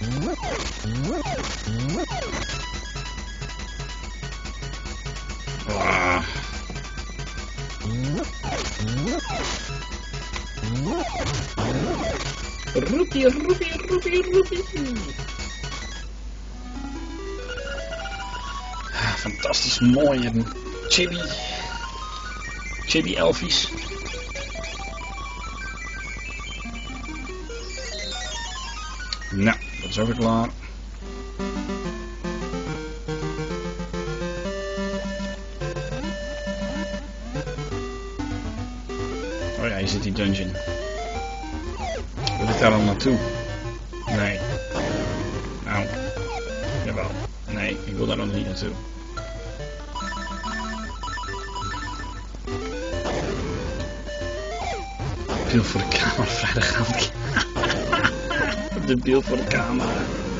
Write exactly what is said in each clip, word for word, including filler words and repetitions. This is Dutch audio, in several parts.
Ah. Roepie, roepie, roepie, roepie. Fantastisch mooie chibi. Chibi elfies. Nou, dat is ook weer klaar. Oh ja, hier zit die dungeon. Wil ik daar dan naartoe? Nee. Nou. Jawel. Nee, ik wil daar nog niet naartoe. Beeld voor de camera, vrijdagavond. De beeld voor de camera.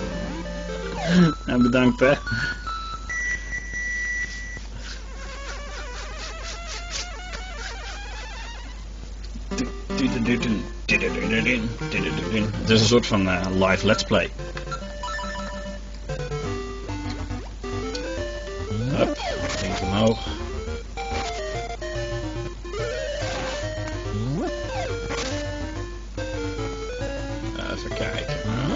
En bedankt hè. Het is een soort van uh, live let's play. Hup, links omhoog. Even kijken.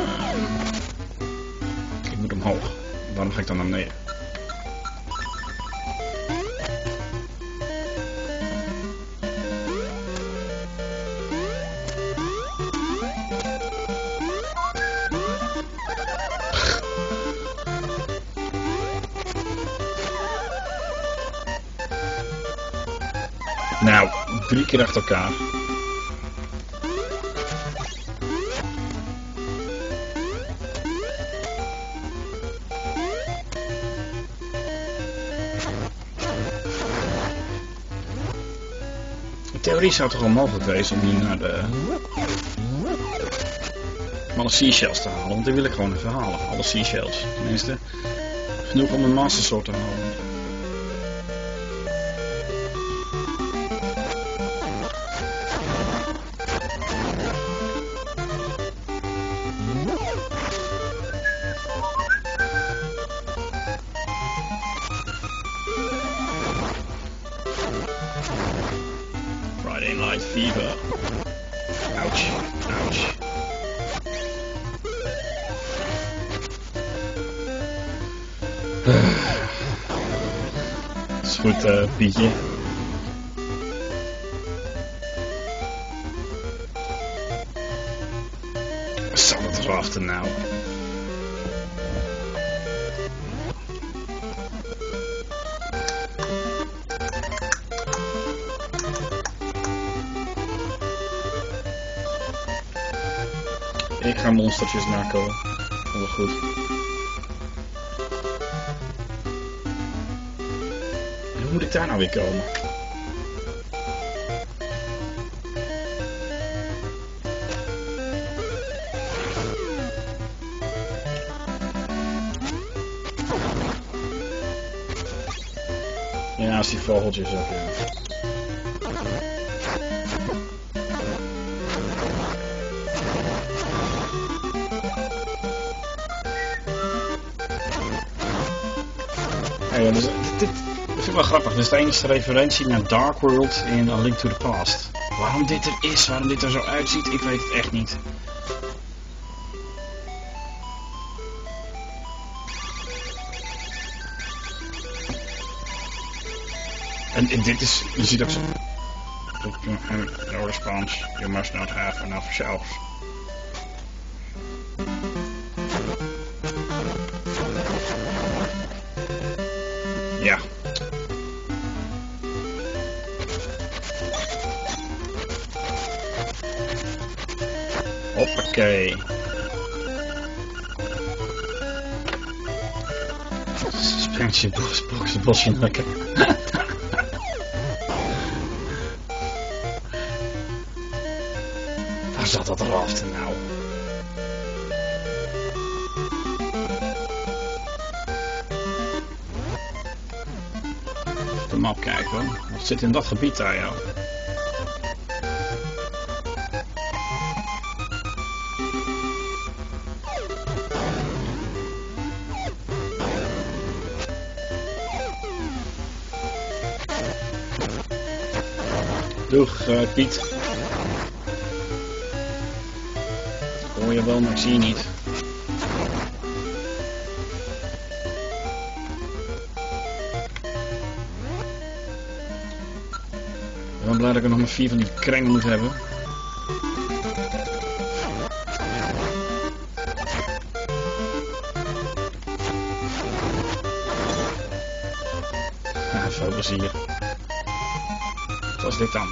Ik moet omhoog. Waarom ga ik dan naar beneden? Nou, drie keer achter elkaar. In theorie zou het toch wel mogelijk wezen om hier naar de... om alle seashells te halen, want die wil ik gewoon even halen. Alle seashells, tenminste. Genoeg om een Master Sword te halen. Friday Night Fever. Ouch, ouch. Dat is goed, uh, Pietje. Zal het erachter nou? Ik ga monstertjes nakomen. Heel goed. En hoe moet ik daar nou weer komen? Ja, als die vogeltjes ook. Ja. Ja, dus, dit, dit vind ik wel grappig. Dit is de enige referentie naar Dark World in A Link to the Past. Waarom dit er is, waarom dit er zo uitziet, ik weet het echt niet. En, en dit is, je ziet ook zo... No response, you must not have enough shelves. Ja. Hoppakee. Sprintje, box, box, bosje lekker. Waar zat dat eraf nou? De map kijken hoor. Wat zit in dat gebied daar joh? Doeg, uh, Piet. Ik hoor je wel, maar ik zie je niet. Ik ben blij dat ik er nog maar vier van die krengen moet hebben. Ja, veel plezier. Wat was dit dan?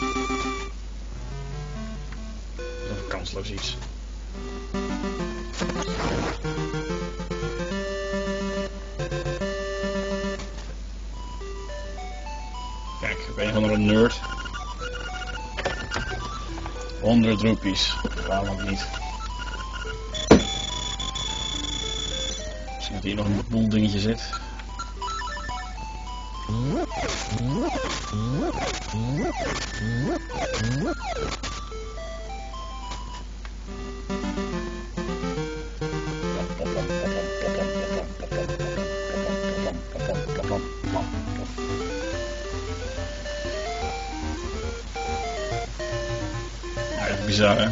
Dat is een kansloos iets. Kijk, ik ben een van een nerd. honderd roepies. Waarom ook niet? Misschien dat hier nog een boel dingetje zit. Ja, bizar, hè?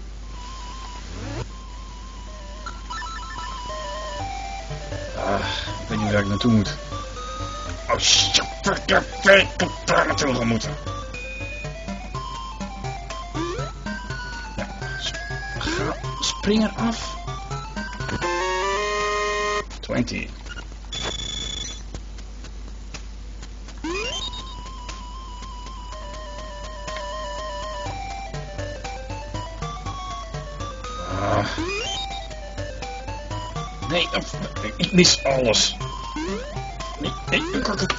Ah, ik weet niet waar ik naartoe moet. Oh shit, ik weet dat ik daar naartoe gaan moeten. Ja, ga, spring er af. twintig. Ah. Nee, ik mis alles. Nee, nee, ik kan het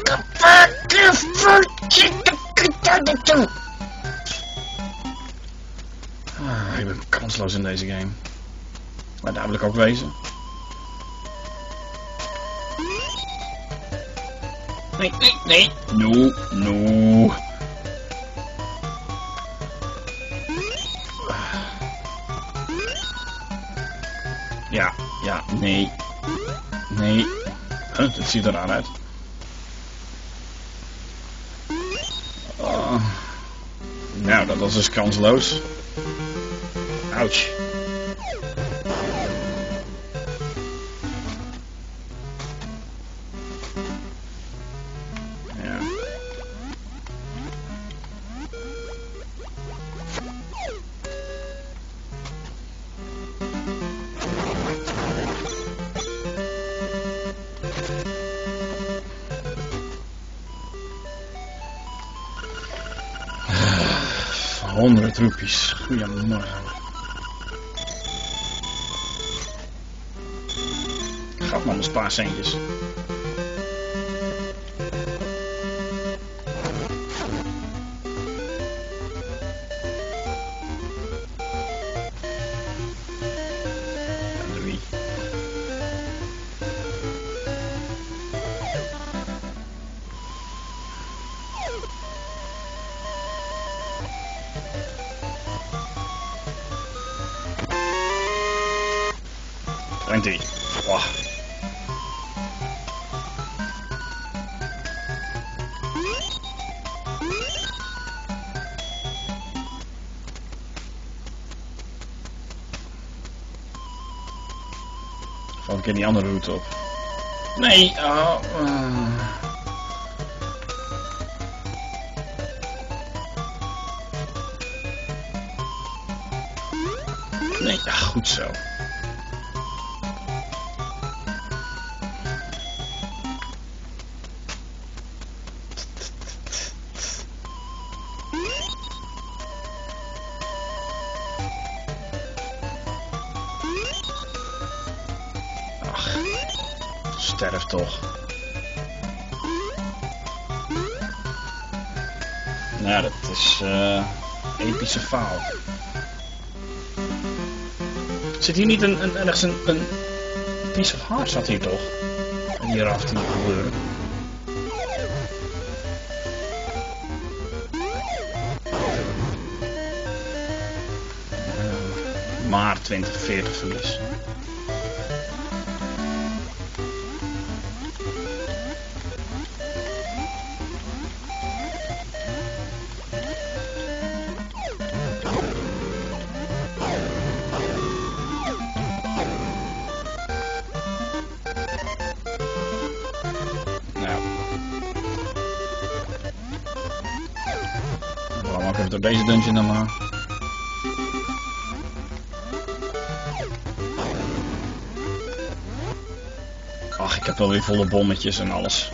ah, ik ben kansloos in deze game. Maar daar wil ik ook wezen. Nee, nee, nee. No, no. Ja, ja, nee. Nee. Huh, dat ziet er raar uit. Uh, nou, dat was dus kansloos. Ouch. Ja. honderd roepies. Goedemorgen. Gaat maar mijn spaarcentjes. Drie. twintig. Wow. Val ik in die andere route op. Nee, oh. Uh. Nee, ja, goed zo. Ach, sterf toch. Nou, dat is uh, epische faal. Zit hier niet een, een, ergens een, een piece of heart zat hier toch? En hier af te gebeuren. Uh, maar twintig, veertig verlies. door deze dungeon dan maar. Ach, ik heb wel weer volle bommetjes en alles.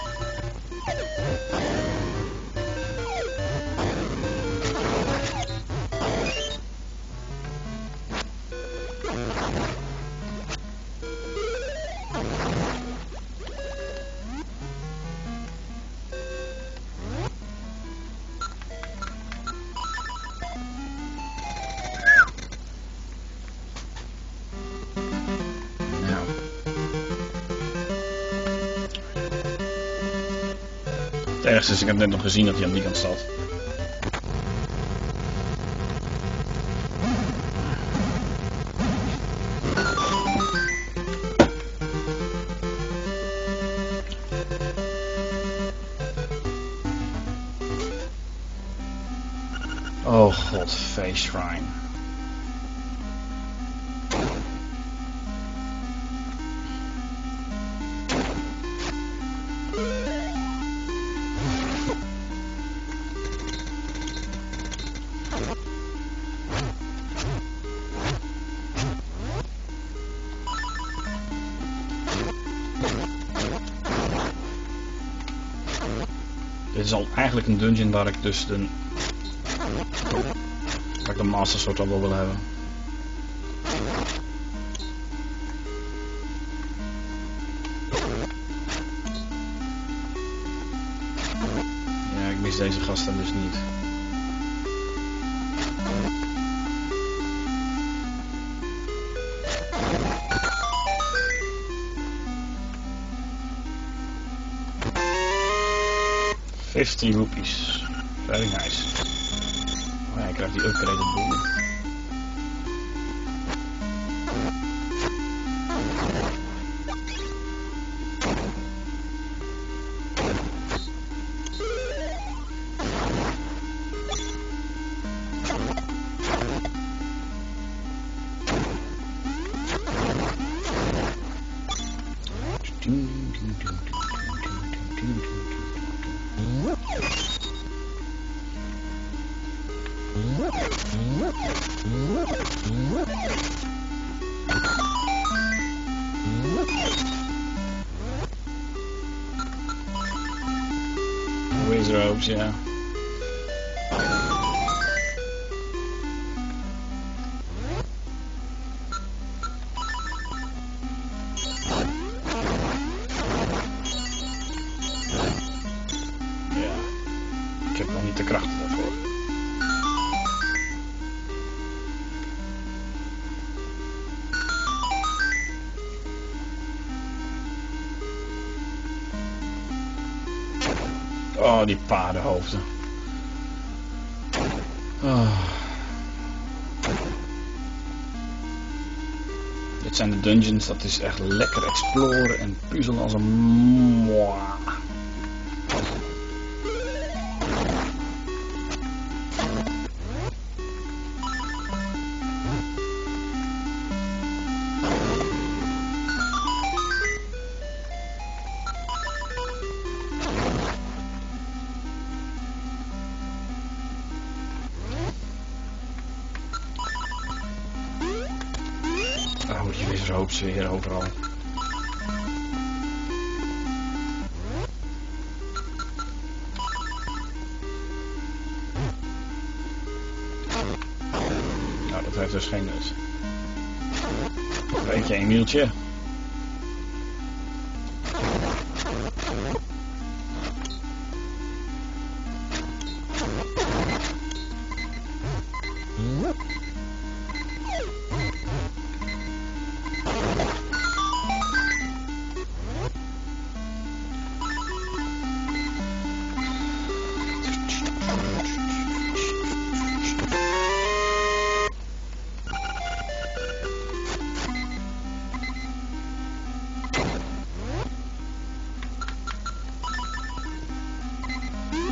Het ergste is, ik heb net nog gezien dat hij aan die kant staat. Oh god, face shrine. Dit is al eigenlijk een dungeon waar ik dus de, waar ik de Master Sword al wel wil hebben. Ja, ik mis deze gasten dus niet. fifty rupees. Very nice. Oh ja, ik krijg die upgraded boom. Wizards, yeah. Ja, ik heb nog niet de krachten daarvoor. Oh, die paardenhoofden. Oh. Dit zijn de dungeons, dat is echt lekker exploren en puzzelen als een moa. Oh, die wizardhoops weer overal. Nou, dat heeft dus geen nut. Weet je, Emieltje?